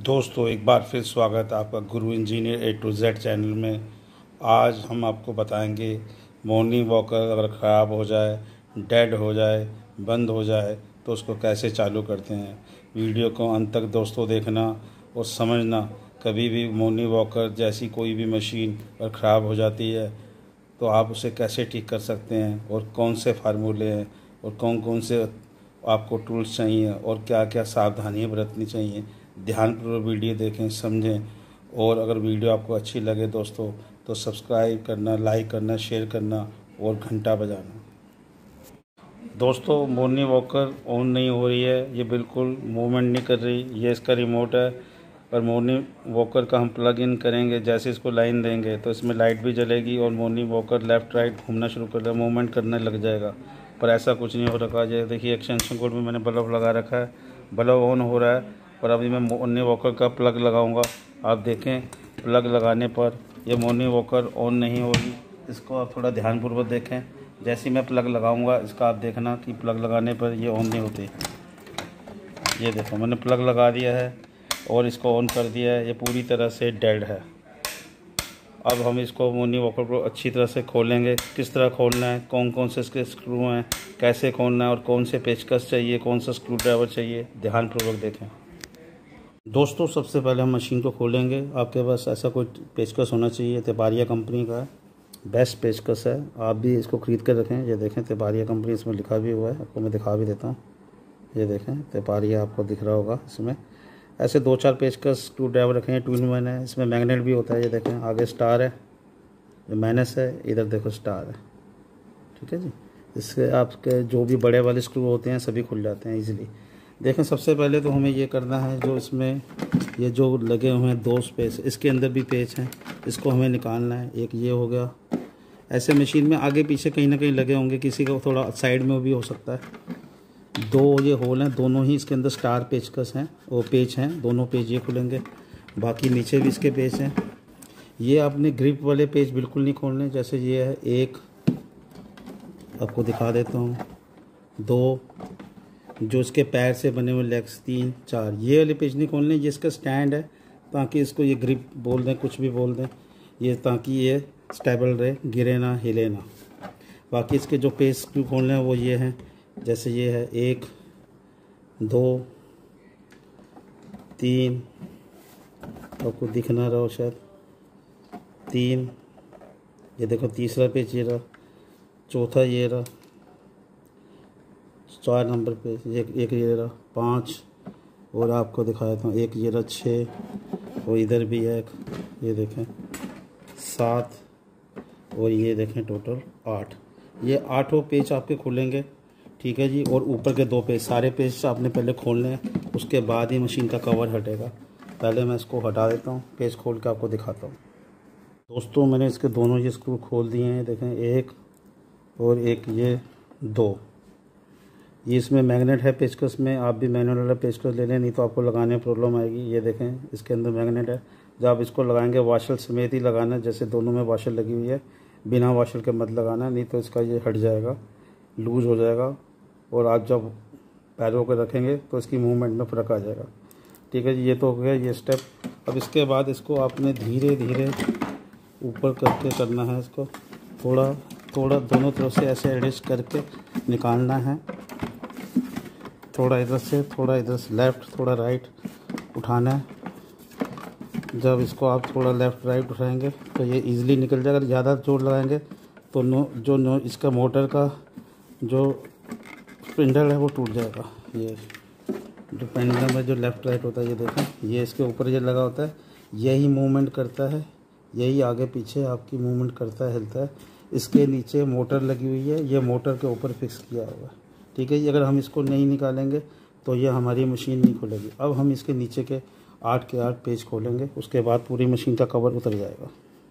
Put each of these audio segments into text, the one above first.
दोस्तों एक बार फिर स्वागत है आपका Guru engineer A to Z channel में। आज हम आपको बताएंगे मॉर्निंग वॉकर अगर ख़राब हो जाए, डेड हो जाए, बंद हो जाए तो उसको कैसे चालू करते हैं। वीडियो को अंत तक दोस्तों देखना और समझना। कभी भी मॉर्निंग वॉकर जैसी कोई भी मशीन अगर ख़राब हो जाती है तो आप उसे कैसे ठीक कर सकते हैं और कौन से फार्मूले हैं और कौन कौन से आपको टूल्स चाहिए और क्या क्या सावधानियाँ बरतनी चाहिए। ध्यानपूर्वक वीडियो देखें, समझें। और अगर वीडियो आपको अच्छी लगे दोस्तों तो सब्सक्राइब करना, लाइक करना, शेयर करना और घंटा बजाना। दोस्तों मॉर्निंग वॉकर ऑन नहीं हो रही है, ये बिल्कुल मूवमेंट नहीं कर रही। ये इसका रिमोट है और मॉर्निंग वॉकर का हम प्लग इन करेंगे, जैसे इसको लाइन देंगे तो इसमें लाइट भी जलेगी और मॉर्निंग वॉकर लेफ़्ट राइट घूमना शुरू कर देगा, मूवमेंट करने लग जाएगा। पर ऐसा कुछ नहीं हो रखा है। देखिए एक्सटेंशन कोड में मैंने बल्ब लगा रखा है, बल्ब ऑन हो रहा है। पर अभी मैं मॉर्निंग वॉकर का प्लग लगाऊंगा। आप देखें प्लग लगाने पर ये मॉर्निंग वॉकर ऑन नहीं होगी। इसको आप थोड़ा ध्यानपूर्वक देखें। जैसे ही मैं प्लग लगाऊंगा इसका आप देखना कि प्लग लगाने पर ये ऑन नहीं होती। ये देखो मैंने प्लग लगा दिया है और इसको ऑन कर दिया है। ये पूरी तरह से डेड है। अब हम इसको मॉर्निंग वॉकर को अच्छी तरह से खोलेंगे। किस तरह खोलना है, कौन कौन से इसके स्क्रू हैं, कैसे खोलना है और कौन से पेचकस चाहिए, कौन सा स्क्रू ड्राइवर चाहिए, ध्यानपूर्वक देखें। दोस्तों सबसे पहले हम मशीन को खोलेंगे। आपके पास ऐसा कोई पेचकस होना चाहिए। तिपारिया कंपनी का है, बेस्ट पेचकस है। आप भी इसको ख़रीद कर रखें। ये देखें तिपारिया कंपनी इसमें लिखा भी हुआ है, आपको मैं दिखा भी देता हूँ। ये देखें तिपारिया आपको दिख रहा होगा। इसमें ऐसे 2-4 पेचकस स्क्रू ड्राइवर रखे हैं। 2-in-1 है। इसमें मैग्नेट भी होता है। ये देखें आगे स्टार है, ये माइनस है, इधर देखो स्टार है। ठीक है जी। इससे आपके जो भी बड़े वाले स्क्रू होते हैं सभी खुल जाते हैं ईज़िली। देखें सबसे पहले तो हमें ये करना है, जो इसमें ये जो लगे हुए हैं 2 पेच, इसके अंदर भी पेच हैं, इसको हमें निकालना है। एक ये हो गया। ऐसे मशीन में आगे पीछे कहीं ना कहीं लगे होंगे, किसी का थोड़ा साइड में भी हो सकता है। 2 ये होल हैं, दोनों ही इसके अंदर स्टार पेचकस हैं, वो पेच हैं, दोनों पेच ये खुलेंगे। बाकी नीचे भी इसके पेच हैं। ये आपने ग्रिप वाले पेच बिल्कुल नहीं खोलने। जैसे ये है, एक आपको दिखा देता हूँ, 2 जो इसके पैर से बने हुए लेग्स, 3, 4 ये वाले पेच नहीं खोलने। ये इसका स्टैंड है ताकि इसको ये ग्रिप बोल दें, कुछ भी बोल दें, ये ताकि ये स्टेबल रहे, गिरे ना, हिले ना। बाकी इसके जो पेच स्क्रू खोलने हैं वो ये हैं। जैसे ये है 1, 2, 3, आपको दिख ना रहा हो शायद, 3, ये देखो तीसरा पेच ये रहा, चौथा ये रहा, 4 नंबर पे एक ये रहा, 5 और आपको दिखा देता हूँ, एक ये रहा 6 और इधर भी है एक, ये देखें 7 और ये देखें टोटल 8। ये 8 पेच आपके खुलेंगे। ठीक है जी। और ऊपर के 2 पेच, सारे पेच आपने पहले खोलने हैं, उसके बाद ही मशीन का कवर हटेगा। पहले मैं इसको हटा देता हूँ, पेच खोल के आपको दिखाता हूँ। दोस्तों मैंने इसके दोनों ये स्क्रू खोल दिए हैं। देखें एक और एक, ये 2। ये इसमें मैग्नेट है पेचकस में। आप भी मैग्नेट वाला पेचकस ले लें, नहीं तो आपको लगाने में प्रॉब्लम आएगी। ये देखें इसके अंदर मैग्नेट है। जब आप इसको लगाएंगे वाशर समेत ही लगाना, जैसे दोनों में वाशर लगी हुई है, बिना वाशर के मत लगाना, नहीं तो इसका ये हट जाएगा, लूज़ हो जाएगा और आप जब पैरों को रखेंगे तो इसकी मूवमेंट में फ़र्क आ जाएगा। ठीक है जी। ये तो हो गया ये स्टेप। अब इसके बाद इसको आपने धीरे धीरे ऊपर करके करना है। इसको थोड़ा थोड़ा दोनों तरफ से ऐसे एडजस्ट करके निकालना है। थोड़ा इधर से, थोड़ा इधर से, लेफ़्ट थोड़ा राइट उठाना है। जब इसको आप थोड़ा लेफ़्ट राइट उठाएंगे तो ये इजीली निकल जाएगा। ज़्यादा जोर लगाएंगे तो इसका मोटर का जो स्पिंडल है वो टूट जाएगा। ये जो पेंडुलम है जो लेफ़्ट राइट होता है, ये देखें ये इसके ऊपर ये लगा होता है, यही मूवमेंट करता है, यही आगे पीछे आपकी मूवमेंट करता है, हिलता है। इसके नीचे मोटर लगी हुई है, ये मोटर के ऊपर फिक्स किया हुआ है। ठीक है जी। अगर हम इसको नहीं निकालेंगे तो ये हमारी मशीन नहीं खुलेगी। अब हम इसके नीचे के 8 के 8 पेच खोलेंगे, उसके बाद पूरी मशीन का कवर उतर जाएगा।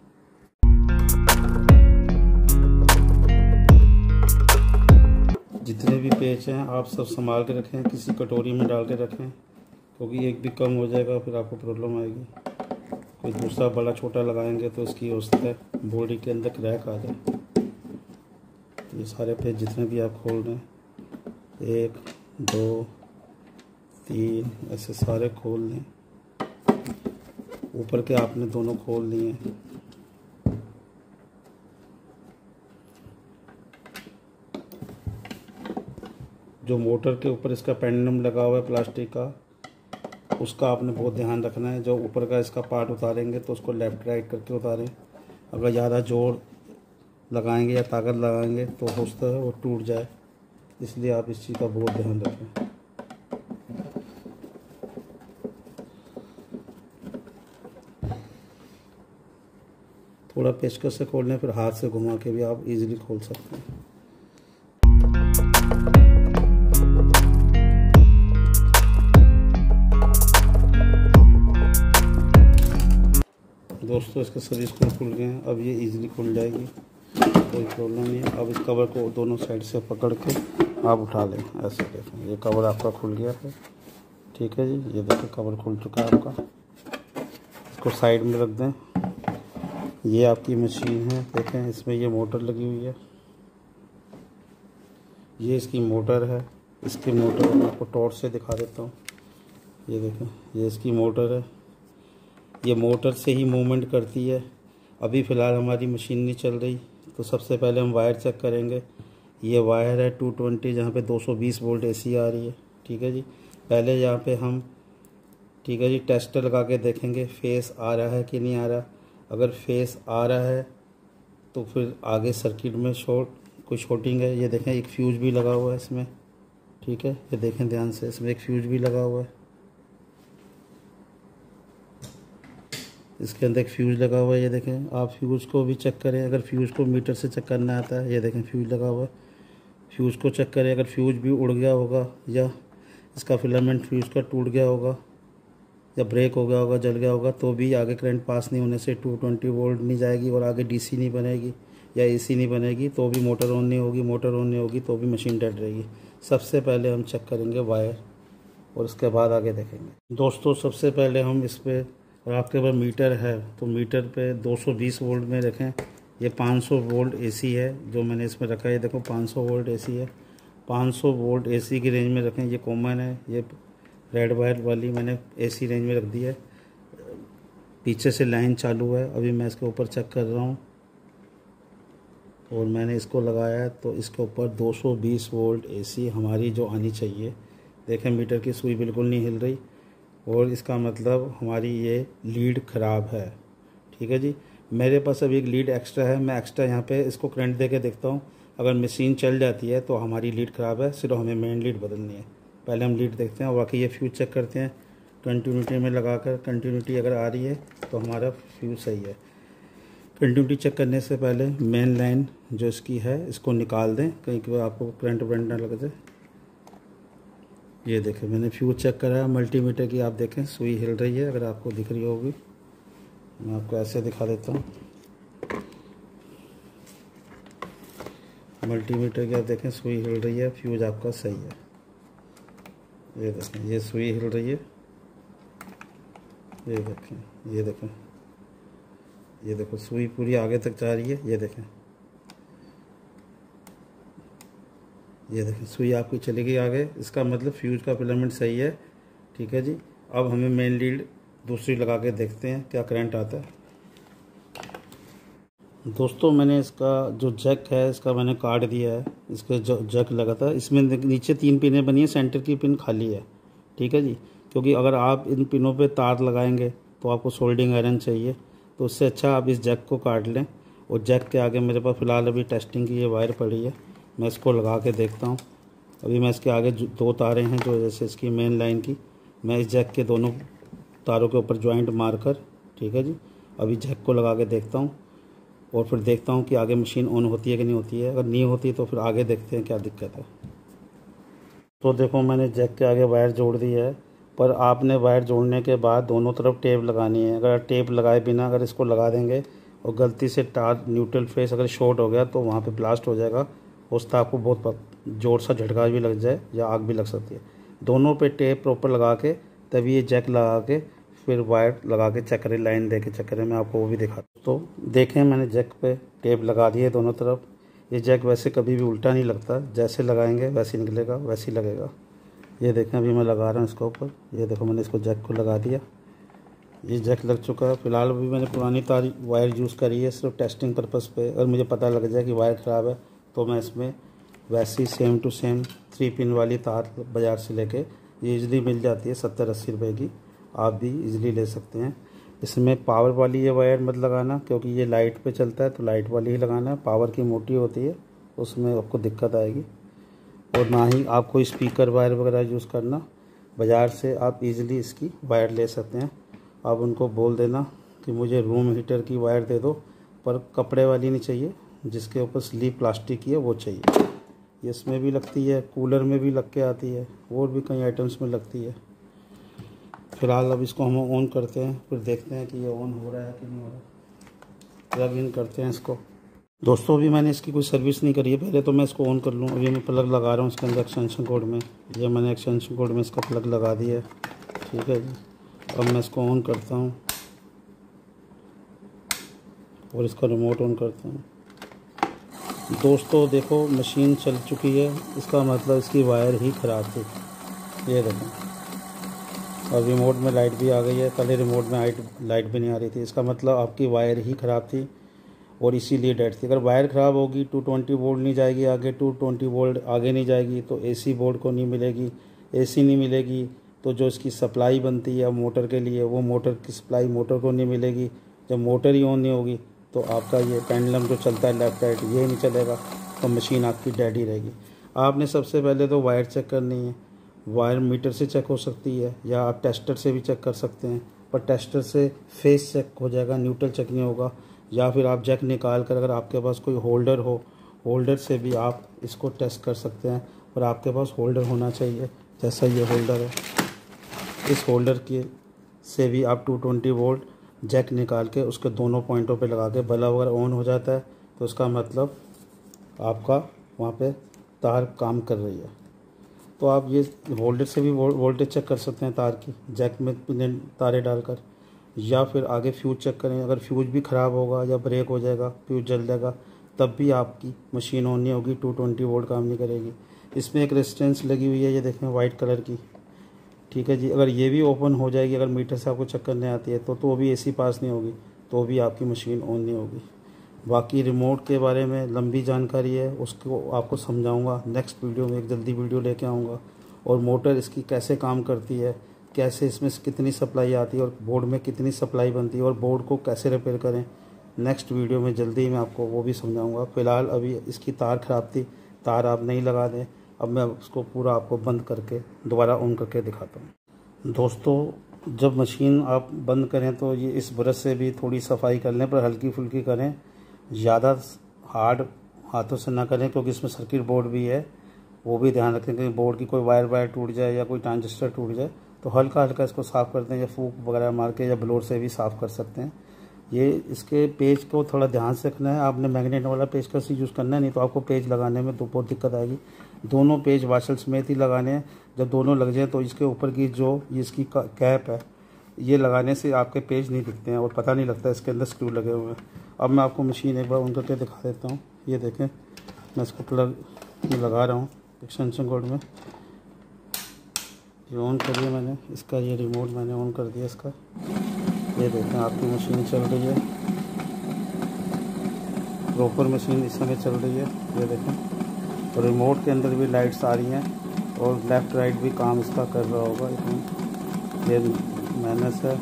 जितने भी पेच हैं आप सब संभाल के रखें, किसी कटोरी में डाल के रखें, क्योंकि एक भी कम हो जाएगा फिर आपको प्रॉब्लम आएगी। कोई दूसरा बड़ा छोटा लगाएंगे तो इसकी हो सकता है बॉडी के अंदर क्रैक आ जाए। ये सारे पेच जितने भी आप खोल रहे हैं, 1, 2, 3 ऐसे सारे खोल लें। ऊपर के आपने दोनों खोल दिए हैं। जो मोटर के ऊपर इसका पेंडुलम लगा हुआ है प्लास्टिक का, उसका आपने बहुत ध्यान रखना है। जो ऊपर का इसका पार्ट उतारेंगे तो उसको लेफ़्ट राइट करके उतारें। अगर ज़्यादा जोर लगाएंगे या ताकत लगाएंगे तो हो सकता है वो टूट जाए, इसलिए आप इस चीज़ का बहुत ध्यान रखें। थोड़ा पेचकस से खोल लें, फिर हाथ से घुमा के भी आप इजीली खोल सकते हैं। दोस्तों इसके सभी स्क्रू खुल गए हैं, अब ये इजीली खुल जाएगी, कोई प्रॉब्लम नहीं है। अब इस कवर को दोनों साइड से पकड़ के आप उठा लें। ऐसे देखें, ये कवर आपका खुल गया है। ठीक है जी, ये देखिए कवर खुल चुका है आपका। इसको साइड में रख दें। ये आपकी मशीन है, देखें इसमें ये मोटर लगी हुई है। ये इसकी मोटर है। इसकी मोटर मैं आपको टॉर्च से दिखा देता हूँ। ये देखें, ये इसकी मोटर है। ये मोटर से ही मूवमेंट करती है। अभी फ़िलहाल हमारी मशीन नहीं चल रही, तो सबसे पहले हम वायर चेक करेंगे। ये वायर है 220, जहाँ पे 220 वोल्ट एसी आ रही है। ठीक है जी, पहले यहाँ पे हम ठीक है जी टेस्टर लगा के देखेंगे फेस आ रहा है कि नहीं आ रहा। अगर फेस आ रहा है तो फिर आगे सर्किट में कोई शॉर्टिंग है। ये देखें एक फ्यूज भी लगा हुआ है इसमें। ठीक है, ये देखें ध्यान से, इसमें एक फ्यूज भी लगा हुआ है। इसके अंदर एक फ्यूज़ लगा हुआ है। ये देखें, आप फ्यूज़ को भी चेक करें। अगर फ्यूज़ को मीटर से चेक करना आता है, ये देखें फ्यूज़ लगा हुआ है। फ्यूज़ को चेक करें। अगर फ्यूज़ भी उड़ गया होगा या इसका फिलामेंट फ्यूज़ का टूट गया होगा या ब्रेक हो गया होगा, जल गया होगा, तो भी आगे करंट पास नहीं होने से 220 वोल्ट नहीं जाएगी और आगे डीसी नहीं बनेगी या एसी नहीं बनेगी, तो भी मोटर ऑन नहीं होगी। मोटर ऑन नहीं होगी तो भी मशीन डेड रहेगी। सबसे पहले हम चेक करेंगे वायर और उसके बाद आगे देखेंगे। दोस्तों सबसे पहले हम इस पर, और आपके पास मीटर है तो मीटर पे 220 वोल्ट में रखें। ये 500 वोल्ट एसी है जो मैंने इसमें रखा है। ये देखो 500 वोल्ट एसी है। 500 वोल्ट एसी की रेंज में रखें। ये कॉमन है, ये रेड वायर वाली मैंने एसी रेंज में रख दी है। पीछे से लाइन चालू है। अभी मैं इसके ऊपर चेक कर रहा हूँ और मैंने इसको लगाया है, तो इसके ऊपर 220 वोल्ट एसी हमारी जो आनी चाहिए। देखें मीटर की सुई बिल्कुल नहीं हिल रही, और इसका मतलब हमारी ये लीड ख़राब है। ठीक है जी, मेरे पास अभी एक लीड एक्स्ट्रा है। मैं एक्स्ट्रा यहाँ पे इसको करंट दे के देखता हूँ। अगर मशीन चल जाती है तो हमारी लीड ख़राब है, सिर्फ हमें मेन लीड बदलनी है। पहले हम लीड देखते हैं और बाकी ये फ्यूज चेक करते हैं। कंटिन्यूटी में लगाकर कंटिन्यूटी अगर आ रही है तो हमारा फ्यूज सही है। कंटिन्यूटी चेक करने से पहले मेन लाइन जो इसकी है इसको निकाल दें, कहीं कि आपको करंट ना लग जाए। ये देखें, मैंने फ्यूज चेक करा है मल्टीमीटर की। आप देखें सुई हिल रही है, अगर आपको दिख रही होगी। मैं आपको ऐसे दिखा देता हूँ। मल्टीमीटर की आप देखें सुई हिल रही है, फ्यूज आपका सही है। ये देखें, ये सुई हिल रही है। ये देखें, ये देखें, ये देखो सुई पूरी आगे तक जा रही है। ये देखें, ये देखें सुई आपकी चली गई आगे। इसका मतलब फ्यूज का फिलामेंट सही है। ठीक है जी, अब हमें मेन लीड दूसरी लगा के देखते हैं क्या करंट आता है। दोस्तों मैंने इसका जो जैक है इसका मैंने काट दिया है। इसका जो जैक लगा था इसमें नीचे 3 पिनें बनी है, सेंटर की पिन खाली है। ठीक है जी, क्योंकि अगर आप इन पिनों पे तार लगाएंगे तो आपको सोल्डिंग आयरन चाहिए, तो उससे अच्छा आप इस जैक को काट लें। और जैक के आगे मेरे पास फ़िलहाल अभी टेस्टिंग की ये वायर पड़ी है, मैं इसको लगा के देखता हूँ। अभी मैं इसके आगे 2 तारें हैं जो जैसे इसकी मेन लाइन की, मैं इस जैक के दोनों तारों के ऊपर जॉइंट मारकर, ठीक है जी, अभी जैक को लगा के देखता हूँ और फिर देखता हूँ कि आगे मशीन ऑन होती है कि नहीं होती है। अगर नहीं होती तो फिर आगे देखते हैं क्या दिक्कत है। तो देखो मैंने जैक के आगे वायर जोड़ दी है, पर आपने वायर जोड़ने के बाद दोनों तरफ टेप लगानी है। अगर टेप लगाए बिना अगर इसको लगा देंगे और गलती से तार न्यूट्रल फेस अगर शॉर्ट हो गया तो वहाँ पे ब्लास्ट हो जाएगा। उससे आपको बहुत जोर सा झटका भी लग जाए या आग भी लग सकती है। दोनों पे टेप प्रॉपर लगा के तभी ये जैक लगा के फिर वायर लगा के चेक करें, लाइन दे के चेक करें। मैं आपको वो भी दिखा। तो देखें मैंने जैक पे टेप लगा दी है दोनों तरफ। ये जैक वैसे कभी भी उल्टा नहीं लगता, जैसे लगाएंगे वैसे ही निकलेगा, वैसे ही लगेगा। ये देखें अभी मैं लगा रहा हूँ इसके ऊपर। ये देखो मैंने इसको जैक को लगा दिया। ये जैक लग चुका है। फ़िलहाल अभी मैंने पुरानी तार वायर यूज़ करी है सिर्फ टेस्टिंग पर्पज़ पे। अगर मुझे पता लग जाए कि वायर ख़राब है तो मैं इसमें वैसी सेम टू सेम 3 पिन वाली तार बाज़ार से लेके, ये ईज़िली मिल जाती है 70-80 रुपए की, आप भी ईज़िली ले सकते हैं। इसमें पावर वाली ये वायर मत लगाना, क्योंकि ये लाइट पे चलता है तो लाइट वाली ही लगाना है। पावर की मोटी होती है, उसमें आपको दिक्कत आएगी। और ना ही आपको स्पीकर वायर वगैरह यूज़ करना। बाज़ार से आप इजीली इसकी वायर ले सकते हैं। आप उनको बोल देना कि मुझे रूम हीटर की वायर दे दो, पर कपड़े वाली नहीं चाहिए, जिसके ऊपर स्लीव प्लास्टिक की है वो चाहिए। ये इसमें भी लगती है, कूलर में भी लग के आती है, और भी कई आइटम्स में लगती है। फ़िलहाल अब इसको हम ऑन करते हैं, फिर देखते हैं कि ये ऑन हो रहा है कि नहीं हो रहा। प्लग इन करते हैं इसको। दोस्तों अभी मैंने इसकी कोई सर्विस नहीं करी है, पहले तो मैं इसको ऑन कर लूँ। अभी मैं प्लग लगा रहा हूँ इसके अंदर एक्सटेंशन कोड में। ये मैंने एक्सटेंशन कोड में इसका प्लग लगा दिया है, ठीक है जी। अब मैं इसको ऑन करता हूँ और इसका रिमोट ऑन करता हूँ। दोस्तों देखो मशीन चल चुकी है, इसका मतलब इसकी वायर ही ख़राब थी। ये देखो, और रिमोट में लाइट भी आ गई है। पहले रिमोट में लाइट भी नहीं आ रही थी, इसका मतलब आपकी वायर ही ख़राब थी और इसीलिए डेड थी। अगर वायर ख़राब होगी 220 वोल्ट नहीं जाएगी आगे, 220 वोल्ट आगे नहीं जाएगी तो एसी बोर्ड को नहीं मिलेगी। एसी नहीं मिलेगी तो जो इसकी सप्लाई बनती है मोटर के लिए, वो मोटर की सप्लाई मोटर को नहीं मिलेगी। जब मोटर ही ऑन नहीं होगी तो आपका ये पेंडुलम जो चलता है लेफ़्ट राइट, ये नहीं चलेगा, तो मशीन आपकी डेड ही रहेगी। आपने सबसे पहले तो वायर चेक करनी है। वायर मीटर से चेक हो सकती है या आप टेस्टर से भी चेक कर सकते हैं, पर टेस्टर से फेस चेक हो जाएगा, न्यूट्रल चेक नहीं होगा। या फिर आप जैक निकाल कर, अगर आपके पास कोई होल्डर हो, होल्डर से भी आप इसको टेस्ट कर सकते हैं, पर आपके पास होल्डर होना चाहिए। जैसा ये होल्डर है, इस होल्डर के से भी आप 220 वोल्ट जैक निकाल के उसके दोनों पॉइंटों पे लगा के, बल्ब अगर ऑन हो जाता है तो उसका मतलब आपका वहाँ पे तार काम कर रही है। तो आप ये होल्डर से भी वोल्टेज चेक कर सकते हैं तार की, जैक में तारे डालकर। या फिर आगे फ्यूज चेक करें, अगर फ्यूज भी ख़राब होगा या ब्रेक हो जाएगा, फ्यूज जल जाएगा, तब भी आपकी मशीन ऑन नहीं होगी, 220 वोल्ट काम नहीं करेगी। इसमें एक रेजिस्टेंस लगी हुई है, ये देखें वाइट कलर की, ठीक है जी। अगर ये भी ओपन हो जाएगी, अगर मीटर से आपको चेक करने आती है तो भी एसी पास नहीं होगी, तो भी आपकी मशीन ऑन नहीं होगी। बाकी रिमोट के बारे में लंबी जानकारी है, उसको आपको समझाऊंगा नेक्स्ट वीडियो में। एक जल्दी वीडियो लेके आऊँगा। और मोटर इसकी कैसे काम करती है, कैसे इसमें कितनी सप्लाई आती है और बोर्ड में कितनी सप्लाई बनती है, और बोर्ड को कैसे रिपेयर करें, नेक्स्ट वीडियो में जल्दी ही मैं आपको वो भी समझाऊंगा। फ़िलहाल अभी इसकी तार ख़राब थी, तार आप नहीं लगा दें। अब मैं उसको पूरा आपको बंद करके दोबारा ऑन करके दिखाता हूँ। दोस्तों जब मशीन आप बंद करें तो ये इस ब्रश से भी थोड़ी सफाई कर लें, पर हल्की फुल्की करें, ज़्यादा हार्ड हाथों से ना करें, क्योंकि इसमें सर्किट बोर्ड भी है। वो भी ध्यान रखें कि बोर्ड की कोई वायर टूट जाए या कोई ट्रांजिस्टर टूट जाए, तो हल्का हल्का इसको साफ़ करते हैं, या फूक वगैरह मार के या ब्लोर से भी साफ़ कर सकते हैं। ये इसके पेज को थोड़ा ध्यान से रखना है। आपने मैग्नेट वाला पेज कैसे यूज़ करना है, नहीं तो आपको पेज लगाने में तो बहुत दिक्कत आएगी। दोनों पेज वाशल समेत ही लगाने हैं। जब दोनों लग जाए तो इसके ऊपर की जो इसकी कैप है, ये लगाने से आपके पेज नहीं दिखते हैं और पता नहीं लगता इसके अंदर स्क्रू लगे हुए हैं। अब मैं आपको मशीन एक बार ऑन करके दिखा देता हूँ। ये देखें, मैं इसको प्लग लगा रहा हूँ एक्सटेंशन कोड में। ये ऑन करिए मैंने इसका, ये रिमोट मैंने ऑन कर दिया इसका। ये देखें आपकी मशीन चल रही है, प्रॉपर मशीन इस समय चल रही है। ये देखें, और रिमोट के अंदर भी लाइट्स आ रही हैं और लेफ़्ट राइट भी काम इसका कर रहा होगा इसमें। ये माइनस है,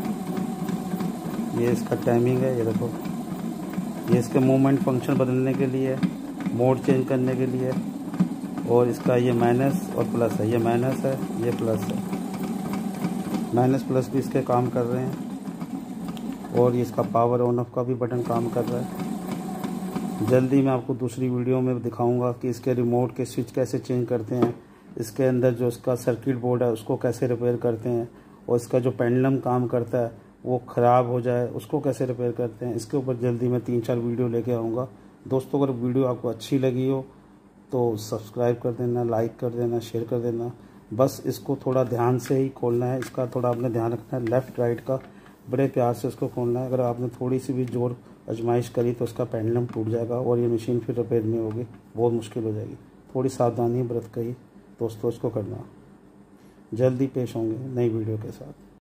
ये इसका टाइमिंग है। ये देखो, ये इसके मूवमेंट फंक्शन बदलने के लिए, मोड चेंज करने के लिए। और इसका ये माइनस और प्लस है, ये माइनस है, ये प्लस है। माइनस प्लस भी इसके काम कर रहे हैं। और ये इसका पावर ऑन ऑफ का भी बटन काम कर रहा है। जल्दी मैं आपको दूसरी वीडियो में दिखाऊंगा कि इसके रिमोट के स्विच कैसे चेंज करते हैं, इसके अंदर जो इसका सर्किट बोर्ड है उसको कैसे रिपेयर करते हैं, और इसका जो पेंडुलम काम करता है वो ख़राब हो जाए उसको कैसे रिपेयर करते हैं। इसके ऊपर जल्दी मैं 3-4 वीडियो लेके आऊँगा। दोस्तों अगर वीडियो आपको अच्छी लगी हो तो सब्सक्राइब कर देना, लाइक कर देना, शेयर कर देना। बस इसको थोड़ा ध्यान से ही खोलना है, इसका थोड़ा आपने ध्यान रखना है, लेफ़्ट राइट का बड़े प्यार से इसको खोलना है। अगर आपने थोड़ी सी भी जोर आजमाइश करी तो उसका पेंडुलम टूट जाएगा और ये मशीन फिर रिपेयर नहीं होगी, बहुत मुश्किल हो जाएगी। थोड़ी सावधानी बरत कर ही दोस्तों इसको करना। जल्दी पेश होंगे नई वीडियो के साथ।